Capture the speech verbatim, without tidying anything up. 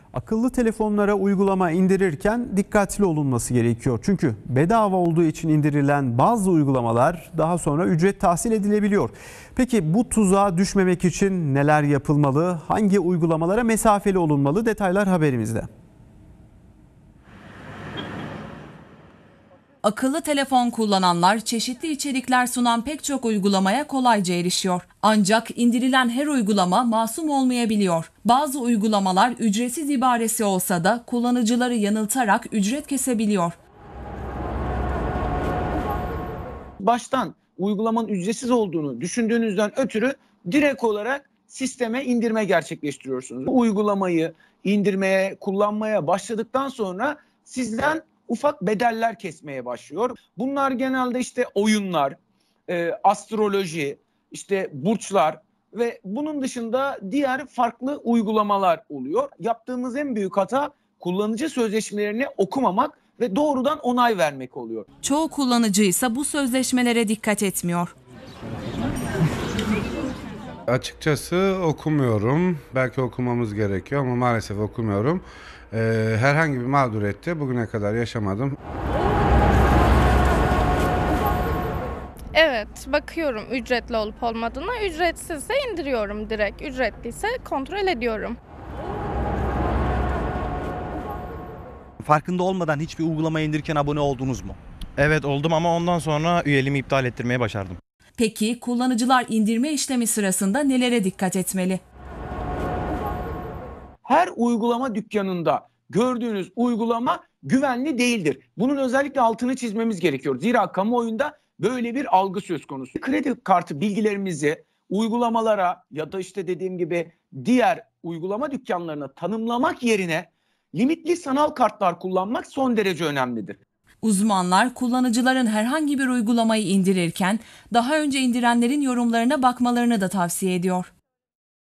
Akıllı telefonlara uygulama indirirken dikkatli olunması gerekiyor. Çünkü bedava olduğu için indirilen bazı uygulamalar daha sonra ücret tahsil edilebiliyor. Peki bu tuzağa düşmemek için neler yapılmalı? Hangi uygulamalara mesafeli olunmalı? Detaylar haberimizde. Akıllı telefon kullananlar çeşitli içerikler sunan pek çok uygulamaya kolayca erişiyor. Ancak indirilen her uygulama masum olmayabiliyor. Bazı uygulamalar ücretsiz ibaresi olsa da kullanıcıları yanıltarak ücret kesebiliyor. Baştan uygulamanın ücretsiz olduğunu düşündüğünüzden ötürü direkt olarak sisteme indirme gerçekleştiriyorsunuz. Bu uygulamayı indirmeye, kullanmaya başladıktan sonra sizden ufak bedeller kesmeye başlıyor. Bunlar genelde işte oyunlar, e, astroloji, işte burçlar ve bunun dışında diğer farklı uygulamalar oluyor. Yaptığımız en büyük hata kullanıcı sözleşmelerini okumamak ve doğrudan onay vermek oluyor. Çoğu kullanıcı ise bu sözleşmelere dikkat etmiyor. Açıkçası okumuyorum. Belki okumamız gerekiyor ama maalesef okumuyorum. Ee, herhangi bir mağduriyette bugüne kadar yaşamadım. Evet, bakıyorum ücretli olup olmadığına. Ücretsizse indiriyorum direkt. Ücretliyse kontrol ediyorum. Farkında olmadan hiçbir uygulama indirirken abone oldunuz mu? Evet oldum ama ondan sonra üyeliğimi iptal ettirmeye başardım. Peki kullanıcılar indirme işlemi sırasında nelere dikkat etmeli? Her uygulama dükkanında gördüğünüz uygulama güvenli değildir. Bunun özellikle altını çizmemiz gerekiyor. Zira kamuoyunda böyle bir algı söz konusu. Kredi kartı bilgilerimizi uygulamalara ya da işte dediğim gibi diğer uygulama dükkanlarına tanımlamak yerine limitli sanal kartlar kullanmak son derece önemlidir. Uzmanlar kullanıcıların herhangi bir uygulamayı indirirken daha önce indirenlerin yorumlarına bakmalarını da tavsiye ediyor.